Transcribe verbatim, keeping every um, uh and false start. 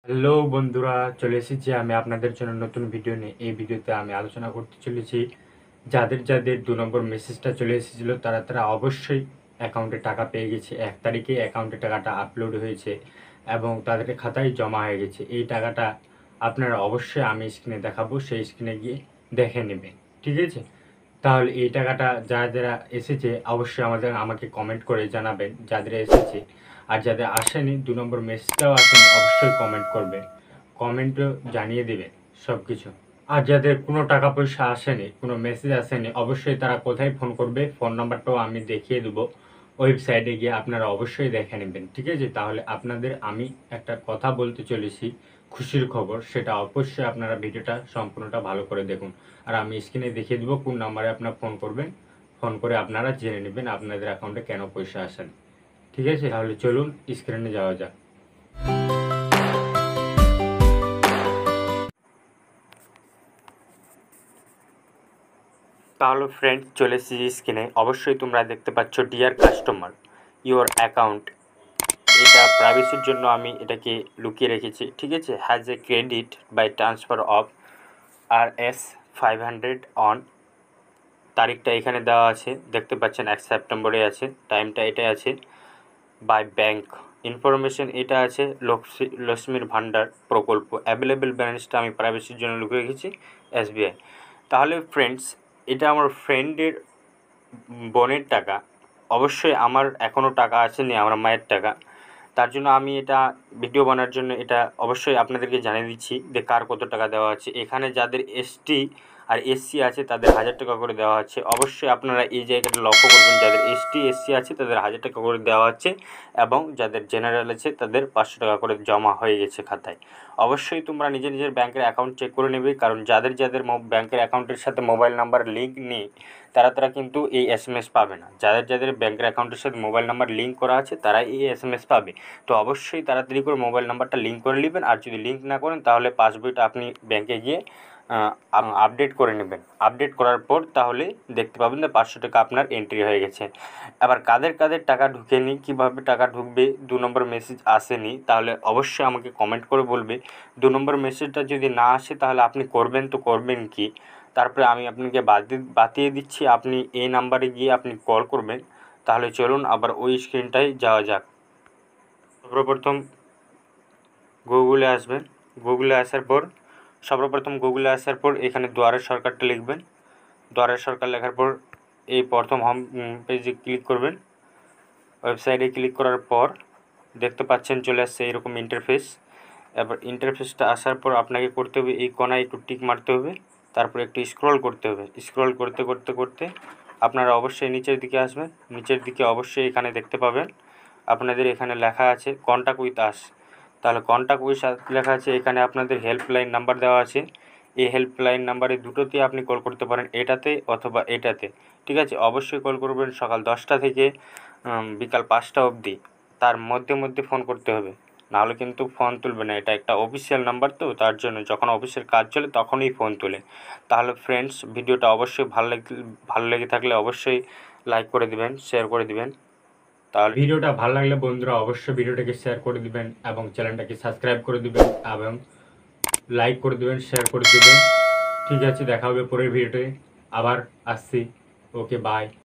Hello বন্ধুরা, চলে এসেছি আমি আপনাদের জন্য নতুন ভিডিও নিয়ে। এই ভিডিওতে আমি আলোচনা করতে চলেছি যাদের যাদের দু নম্বর মেসেজটা চলে এসেছিল তারা তারা অবশ্যই অ্যাকাউন্টে টাকা পেয়ে গেছে। এক তারিখে অ্যাকাউন্টে টাকাটা আপলোড হয়েছে এবং তাদের খাতায় জমা হয়ে গেছে। এই টাকাটা আপনারা অবশ্যই আমি স্ক্রিনে দেখাবো, সেই স্ক্রিনে গিয়ে দেখে নেবেন, ঠিক আছে? তাহলে এই টাকাটা যারা যারা এসেছে অবশ্যই আমাদের আমাকে কমেন্ট করে জানাবেন যাদের এসেছে। আর যাদের আসেনি, দু নম্বর মেসেজটাও আসেনি, অবশ্যই কমেন্ট করবেন, কমেন্টও জানিয়ে দেবেন সব কিছু। আর যাদের কোনো টাকা পয়সা আসেনি, কোনো মেসেজ আসেনি, অবশ্যই তারা কোথায় ফোন করবে, ফোন নাম্বারটাও আমি দেখিয়ে দেবো। ওয়েবসাইটে গিয়ে আপনারা অবশ্যই দেখে নেবেন, ঠিক আছে? তাহলে আপনাদের আমি একটা কথা বলতে চলেছি, খুশির খবর, সেটা অবশ্যই আপনারা ভিডিওটা সম্পূর্ণটা ভালো করে দেখুন। আর আমি স্ক্রিনে দেখিয়ে দেবো কোন নাম্বারে আপনারা ফোন করবেন, ফোন করে আপনারা জেনে নেবেন আপনাদের অ্যাকাউন্টে কেন পয়সা আসেন, ঠিক আছে? তাহলে চলুন স্ক্রিনে যাওয়া যাক। তাহলে ফ্রেন্ড, চলে এসেছি স্ক্রিনে। অবশ্যই তোমরা দেখতে পাচ্ছ ডিয়ার কাস্টমার ইওর অ্যাকাউন্ট। এটা প্রাইভেসির জন্য আমি এটাকে লুকিয়ে রেখেছি, ঠিক আছে? Has a credit by transfer of R S five hundred on. তারিখটা এখানে দেওয়া আছে, দেখতে পাচ্ছেন এক সেপ্টেম্বরে আছে, টাইমটা এটাই আছে। বাই ব্যাংক ইনফরমেশন এটা আছে, লক্ষ্মীর ভাণ্ডার প্রকল্প। অ্যাভেলেবেল ব্যালেন্সটা আমি প্রাইভেসির জন্য লুকিয়ে রেখেছি এসবিআই। তাহলে ফ্রেন্ডস, এটা আমার ফ্রেন্ডের বোনের টাকা। অবশ্যই আমার এখনও টাকা আসেনি, আমার মায়ের টাকা। তার জন্য আমি এটা ভিডিও বানার জন্য এটা অবশ্যই আপনাদেরকে জানিয়ে দিচ্ছি যে কার কত টাকা দেওয়া আছে। এখানে যাদের এসটি আর এসসি আছে তাদের হাজার টাকা করে দেওয়া আছে। অবশ্যই আপনারা এই জায়গাটা লক্ষ্য করবেন, যাদের এসটি এসসি আছে তাদের হাজার টাকা করে দেওয়া আছে এবং যাদের জেনারেল আছে তাদের পাঁচশো টাকা করে জমা হয়ে গেছে খাতায়। অবশ্যই তোমরা নিজের নিজের ব্যাংকের অ্যাকাউন্ট চেক করে নেবে, কারণ যাদের যাদের ব্যাংকের অ্যাকাউন্টের সাথে মোবাইল নাম্বার লিঙ্ক নেই তারা তারা কিন্তু এই এস এম এস পাবে না। যাদের যাদের ব্যাংকের অ্যাকাউন্টের সাথে মোবাইল নাম্বার লিঙ্ক করা আছে তারাই এই এস এম এস পাবে। তো অবশ্যই তাড়াতাড়ি করে মোবাইল নাম্বারটা লিঙ্ক করে নেবেন। আর যদি লিঙ্ক না করেন তাহলে পাসবইটা আপনি ব্যাংকে গিয়ে আপডেট করে নেবেন। আপডেট করার পর তাহলে দেখতে পাবেন যে পাঁচশো টাকা আপনার এন্ট্রি হয়ে গেছে। এবার কাদের কাদের টাকা ঢুকেনি, কীভাবে টাকা ঢুকবে, দু নম্বর মেসেজ আসেনি, তাহলে অবশ্যই আমাকে কমেন্ট করে বলবে। দু নম্বর মেসেজটা যদি না আসে তাহলে আপনি করবেন তো করবেন কি, তারপরে আমি আপনাকে বাতি বাতিয়ে দিচ্ছি। আপনি এই নাম্বারে গিয়ে আপনি কল করবেন। তাহলে চলুন আবার ওই স্ক্রিনটায় যাওয়া যাক। সর্বপ্রথম গুগলে আসবেন। গুগলে আসার পর সর্বপ্রথম গুগলে আসার পর এখানে দুয়ারের সরকারটা লিখবেন। দুয়ারের সরকার লেখার পর এই প্রথম হোম পেজে ক্লিক করবেন। ওয়েবসাইটে ক্লিক করার পর দেখতে পাচ্ছেন চলে আসছে এরকম ইন্টারফেস। এবার ইন্টারফেসটা আসার পর আপনাকে করতে হবে এই কোণায় একটু টিক মারতে হবে, তারপর একটু স্ক্রল করতে হবে। স্ক্রল করতে করতে করতে আপনারা অবশ্যই নিচের দিকে আসবেন। নিচের দিকে অবশ্যই এখানে দেখতে পাবেন আপনাদের এখানে লেখা আছে কন্ট্যাক্ট উইথ আস। তাহলে কন্ট্যাক্ট উইথ আস লেখা আছে, এখানে আপনাদের হেল্পলাইন নাম্বার দেওয়া আছে। এই হেল্পলাইন নাম্বারে দুটোতেই আপনি কল করতে পারেন, এটাতে অথবা এটাতে, ঠিক আছে? অবশ্যই কল করবেন সকাল দশটা থেকে বিকাল পাঁচটা অবধি, তার মধ্যে মধ্যে ফোন করতে হবে, নাহলে কিন্তু ফোন তুলবে না। এটা একটা অফিসিয়াল নাম্বার, তো তার জন্য যখন অফিসের কাজ চলে তখনই ফোন তোলে। তাহলে ফ্রেন্ডস, ভিডিওটা অবশ্যই ভালো লেগে ভালো লেগে থাকলে অবশ্যই লাইক করে দিবেন, শেয়ার করে দিবেন। তাহলে ভিডিওটা ভালো লাগলে বন্ধুরা অবশ্যই ভিডিওটাকে শেয়ার করে দিবেন এবং চ্যানেলটাকে সাবস্ক্রাইব করে দিবেন এবং লাইক করে দিবেন, শেয়ার করে দিবেন, ঠিক আছে? দেখা হবে পরের ভিডিওতে, আবার আসছি। Okay, by.